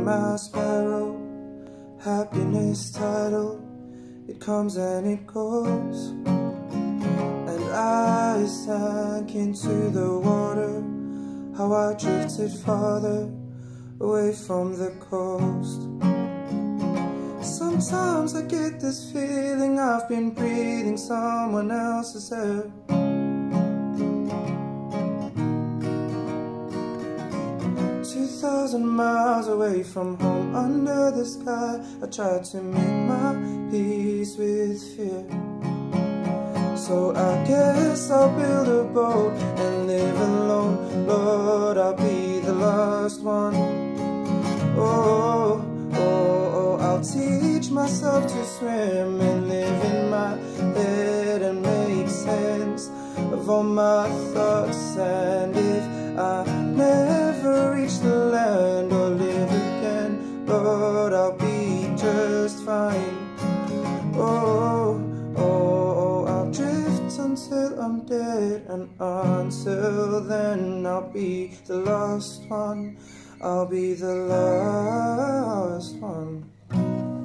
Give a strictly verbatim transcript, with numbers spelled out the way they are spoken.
my sparrow, happiness tidal, it comes and it goes. And I sank into the water, how I drifted farther away from the coast. Sometimes I get this feeling I've been breathing someone else's air. Two thousand miles away from home, under the sky, I tried to make my peace with fear. So I guess I'll build a boat and live alone. Lord, I'll be the last one. Oh, oh, oh, I'll teach myself to swim and live in my head and make sense of all my thoughts. And if I never reach the land or live again, Lord, I'll be just fine. Oh, oh, oh, I'll drift until I'm dead, and until then I'll be the last one. I'll be the last one.